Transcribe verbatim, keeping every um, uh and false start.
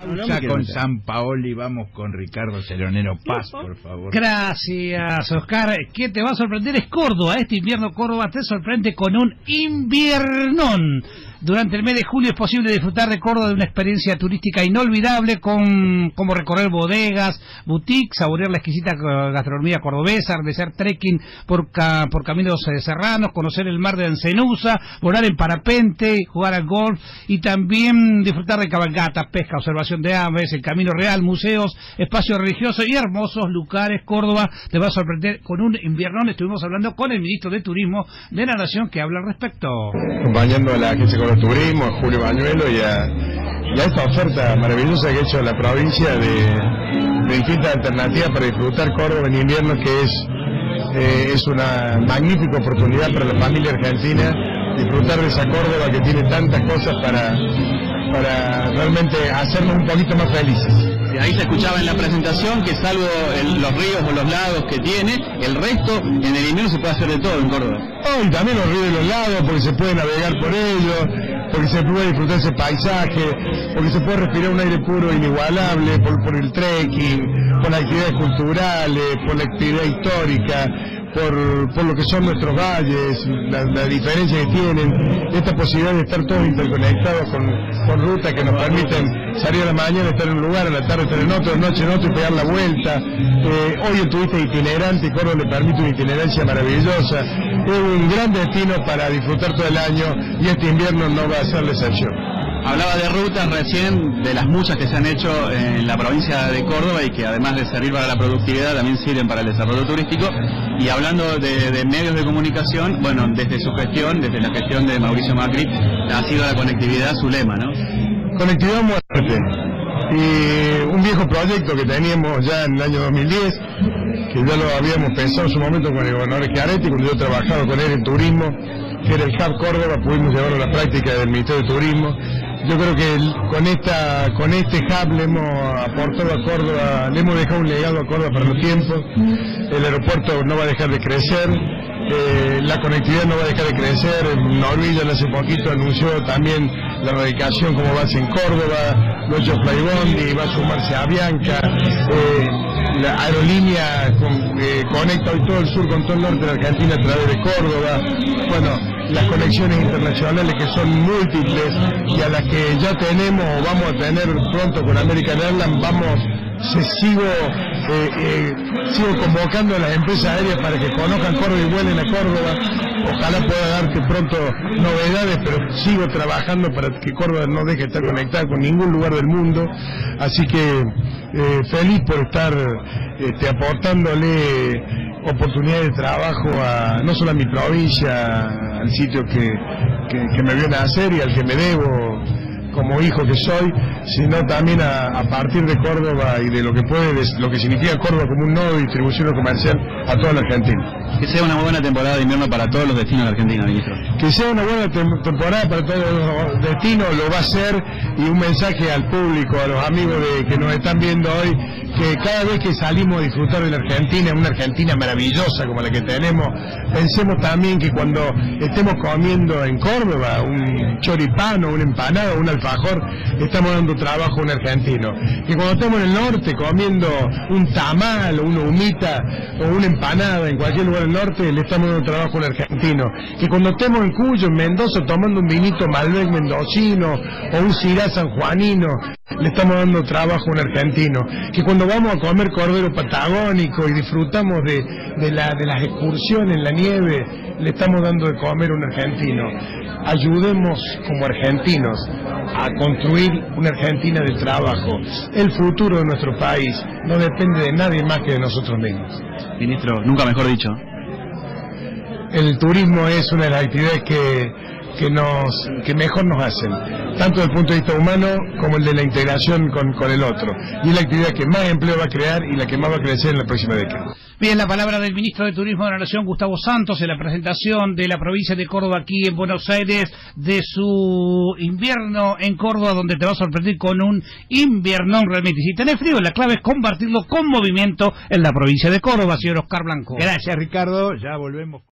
Susa con San Paoli, vamos con Ricardo Ceronero. Paz, por favor. Gracias, Oscar. ¿Qué te va a sorprender? Es Córdoba. Este invierno Córdoba te sorprende con un inviernón. Durante el mes de julio es posible disfrutar de Córdoba de una experiencia turística inolvidable, con como recorrer bodegas, boutiques, saborear la exquisita gastronomía cordobesa, realizar trekking por, ca, por caminos eh, serranos, conocer el mar de Ancenusa, volar en parapente, jugar al golf y también disfrutar de cabalgatas, pesca, observación de aves, el Camino Real, museos, espacios religiosos y hermosos lugares. Córdoba te va a sorprender con un inviernón. Estuvimos hablando con el ministro de Turismo de la Nación, que habla al respecto. Acompañando a la agencia con el turismo, a Julio Bañuelo y a, y a esta oferta maravillosa que ha hecho la provincia de, de distintas alternativas para disfrutar Córdoba en invierno, que es, eh, es una magnífica oportunidad para la familia argentina, disfrutar de esa Córdoba que tiene tantas cosas para, para realmente hacernos un poquito más felices. Ahí se escuchaba en la presentación que salvo el, los ríos o los lagos que tiene, el resto en el invierno se puede hacer de todo en Córdoba. Oh, y también los ríos y los lagos, porque se puede navegar por ellos, porque se puede disfrutar ese paisaje, porque se puede respirar un aire puro inigualable, por, por el trekking, por las actividades culturales, por la actividad histórica, por, por lo que son nuestros valles, la, la diferencia que tienen, esta posibilidad de estar todos interconectados con, con rutas que nos permiten salir a la mañana, estar en un lugar, a la tarde estar en otro, de noche en otro y pegar la vuelta. Eh, hoy en turista itinerante y Córdoba le permite una itinerancia maravillosa. Es un gran destino para disfrutar todo el año y este invierno no va a ser la excepción. Hablaba de rutas recién, de las muchas que se han hecho en la provincia de Córdoba y que además de servir para la productividad también sirven para el desarrollo turístico. Y hablando de, de medios de comunicación, bueno, desde su gestión, desde la gestión de Mauricio Macri, ha sido la conectividad su lema, ¿no? Conectividad muerte. Y un viejo proyecto que teníamos ya en el año dos mil diez, que ya lo habíamos pensado en su momento con el gobernador Schiaretti, cuando yo trabajaba con él en turismo, que era el Hub Córdoba, pudimos llevarlo a la práctica del Ministerio de Turismo. Yo creo que el, con esta con este hub le hemos aportado a Córdoba, le hemos dejado un legado a Córdoba para los tiempos. El aeropuerto no va a dejar de crecer, eh, la conectividad no va a dejar de crecer. Norwegian hace poquito anunció también la radicación como base en Córdoba, lo hecho Flybondi, va a sumarse a Avianca, eh, la aerolínea con, eh, conecta hoy todo el sur con todo el norte de la Argentina a través de Córdoba. Bueno, las conexiones internacionales que son múltiples y a las que ya tenemos o vamos a tener pronto con American Airlines, vamos, se sigo, eh, eh, sigo convocando a las empresas aéreas para que conozcan Córdoba y vuelen a Córdoba. Ojalá pueda darte pronto novedades, pero sigo trabajando para que Córdoba no deje de estar conectada con ningún lugar del mundo. Así que eh, feliz por estar este, aportándole oportunidades de trabajo a no solo a mi provincia, al sitio que, que, que me vio nacer y al que me debo como hijo que soy, sino también a, a partir de Córdoba y de lo que puede, de lo que significa Córdoba como un nodo de distribución comercial a toda la Argentina. Que sea una buena temporada de invierno para todos los destinos de Argentina, ministro. Que sea una buena tem temporada para todos los destinos, lo va a ser, y un mensaje al público, a los amigos de, que nos están viendo hoy, que cada vez que salimos a disfrutar de la Argentina, una Argentina maravillosa como la que tenemos, pensemos también que cuando estemos comiendo en Córdoba un choripano, una empanada, un alfajor, estamos dando trabajo a un argentino. Que cuando estemos en el norte comiendo un tamal o una humita o una empanada en cualquier lugar del norte, le estamos dando trabajo a un argentino. Que cuando estemos en Cuyo, en Mendoza, tomando un vinito Malbec mendocino o un Syrah sanjuanino, le estamos dando trabajo a un argentino. Que cuando vamos a comer cordero patagónico y disfrutamos de, de, la, de las excursiones en la nieve, le estamos dando de comer a un argentino. Ayudemos como argentinos a construir una Argentina de trabajo. El futuro de nuestro país no depende de nadie más que de nosotros mismos. Ministro, nunca mejor dicho. El turismo es una de las actividades que, que, nos, que mejor nos hacen, tanto desde el punto de vista humano como el de la integración con, con el otro. Y es la actividad que más empleo va a crear y la que más va a crecer en la próxima década. Bien, la palabra del ministro de Turismo de la Nación, Gustavo Santos, en la presentación de la provincia de Córdoba aquí en Buenos Aires, de su invierno en Córdoba, donde te va a sorprender con un inviernón realmente. Y si tenés frío, la clave es compartirlo con movimiento en la provincia de Córdoba, señor Oscar Blanco. Gracias, Ricardo, ya volvemos.